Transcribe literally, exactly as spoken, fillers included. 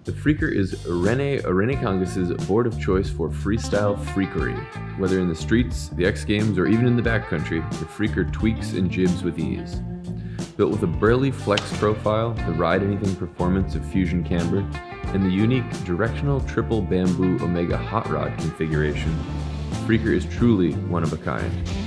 The Freaker is Rene Rinnekangas' board of choice for freestyle freakery. Whether in the streets, the X Games, or even in the backcountry, the Freaker tweaks and jibs with ease. Built with a burly flex profile, the Ride Anything performance of Fusion Camber, and the unique Directional triple bamboo Omega HotRod configuration, the Freaker is truly one of a kind.